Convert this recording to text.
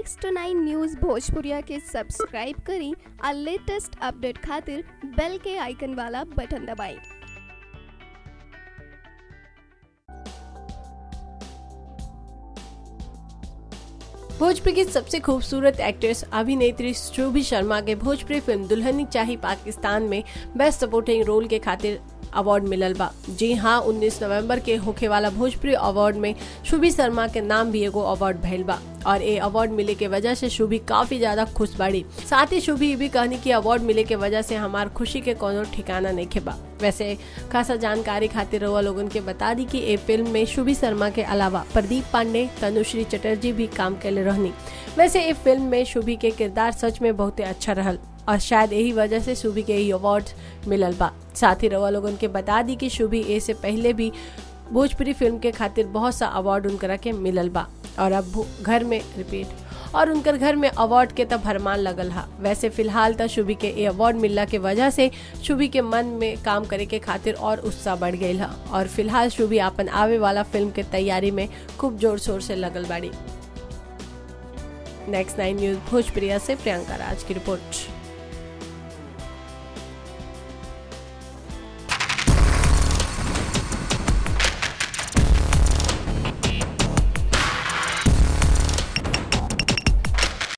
Next 9 news भोजपुरिया के subscribe करी और लेटेस्ट अपडेट खातिर बेल के आइकन वाला बटन दबाएं। भोजपुरी की सबसे खूबसूरत एक्ट्रेस अभिनेत्री शुभी शर्मा के भोजपुरी फिल्म दुल्हनी चाही पाकिस्तान में बेस्ट सपोर्टिंग रोल के खातिर अवार्ड मिलल बा। जी हाँ, 19 नवंबर के होखे वाला भोजपुरी अवार्ड में शुभी शर्मा के नाम भी एगो अवार्ड भइल बा और ये अवार्ड मिले के वजह से शुभी काफी ज्यादा खुश बाड़ी। साथ ही शुभी भी कहनी कि अवार्ड मिले के वजह से हमार खुशी के कोनो ठिकाना नहीं बा। वैसे खासा जानकारी खातिर रउआ लोगन के बता दी कि ये फिल्म में शुभी शर्मा के अलावा प्रदीप पांडे, तनुश्री चटर्जी भी काम कैले रहनी। वैसे ये फिल्म में शुभी के किरदार सच में बहुत अच्छा रहल और शायद यही वजह से शुभी के ही अवार्ड मिलल बा। साथ ही रउआ लोगन के बता दी कि शुभी ए से पहले भी भोजपुरी फिल्म के खातिर बहुत सा अवार्ड उनकरा के मिलल बा और अब घर में और उनकर घर में अवार्ड के तब भरमान लगल हा। वैसे फिलहाल तक शुभी के ये अवार्ड मिलला के वजह से शुभी के मन में काम करे के खातिर और उत्साह बढ़ गई हा और फिलहाल शुभी अपन आवे वाला फिल्म के तैयारी में खूब जोर शोर से लगल बाड़ी। नेक्स्ट 9 न्यूज़ भोजपुरिया से प्रियंका राज की रिपोर्ट।